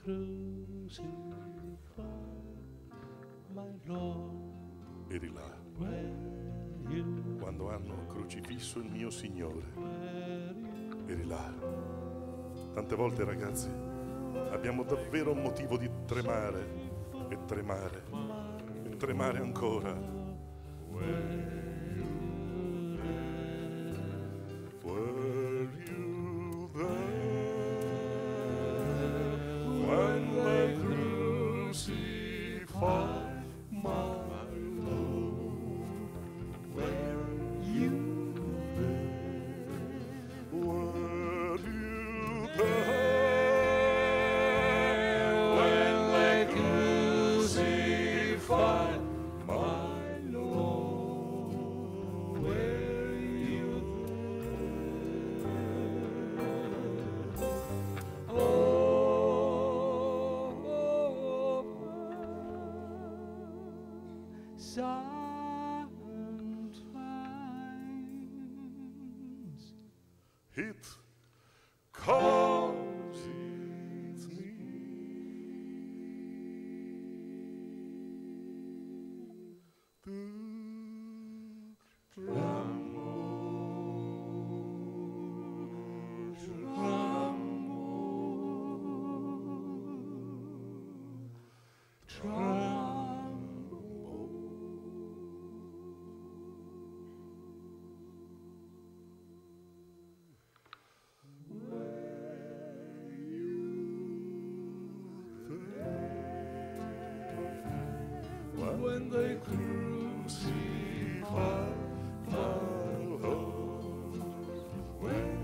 crucified my Lord. Eri là Where you, quando hanno crocifisso il mio Signore. where you, Eri là. Tante volte, ragazzi, abbiamo davvero un motivo di tremare e tremare e tremare ancora. Were you there when they crucified my Lord? Were you there? Were you there when they crucified my Lord? Were you Sometimes It causes me to when they crucify my Lord. When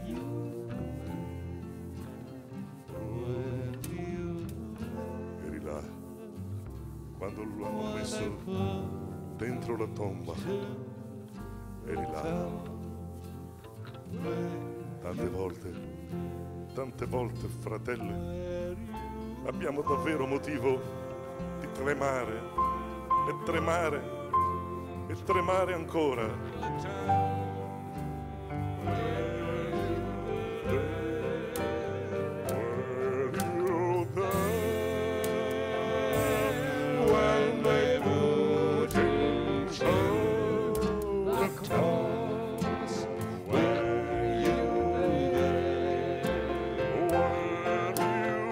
eri là quando lo hanno messo dentro la tomba. Eri là tante volte, fratelli, abbiamo davvero motivo di tremare e tremare e tremare ancora. When they put him on the cross, were you there? Were you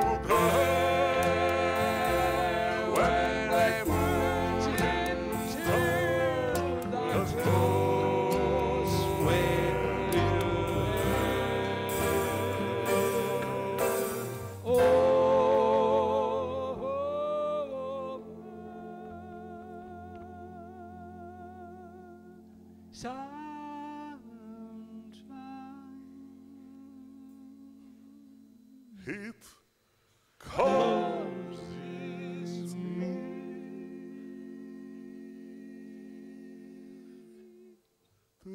there? When they put him on the cross, were you sometimes It causes me to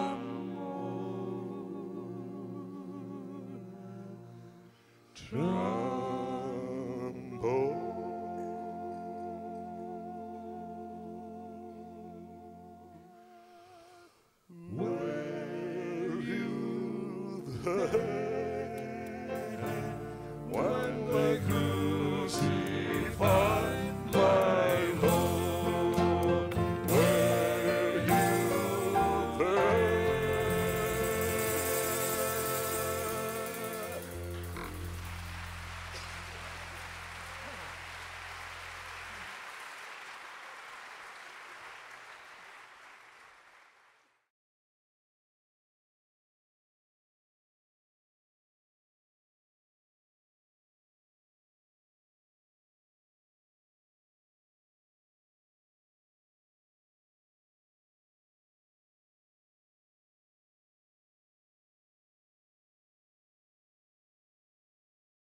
tremble.